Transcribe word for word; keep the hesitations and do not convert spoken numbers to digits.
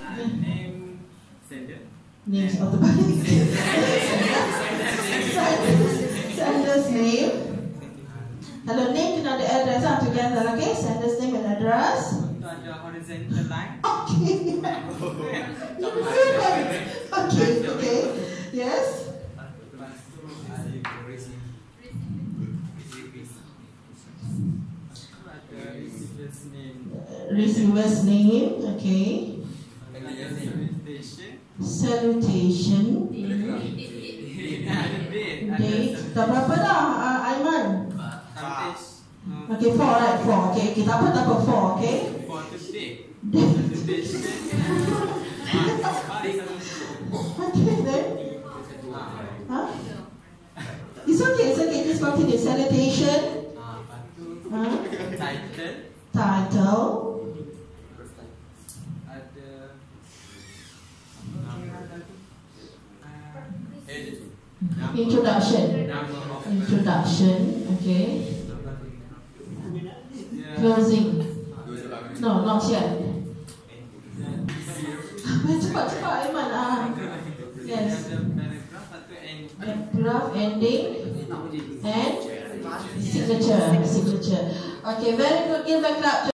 Name sender. Names of the body. Sender's name. Hello, name and the address are together, okay? Sender's name and address. Untuk ada horizontal line. Okay. Okay, okay. Yes. Receiver's name, okay. Salutation. Date. Tak berapa dah, uh, Aiman? Okay, four, right? Four, okay. Kita apa tak apa, four, okay? For today. Okay, then. Huh? It's okay, it's okay. Just continue. Salutation. Huh? Title. Title. Ada Introduction. Introduction. Okay. Closing. No, not yet. Cepat, cepat, Aiman. Ah, yes. Paragraph ending and signature. Signature. Okay, very good. Give a clap.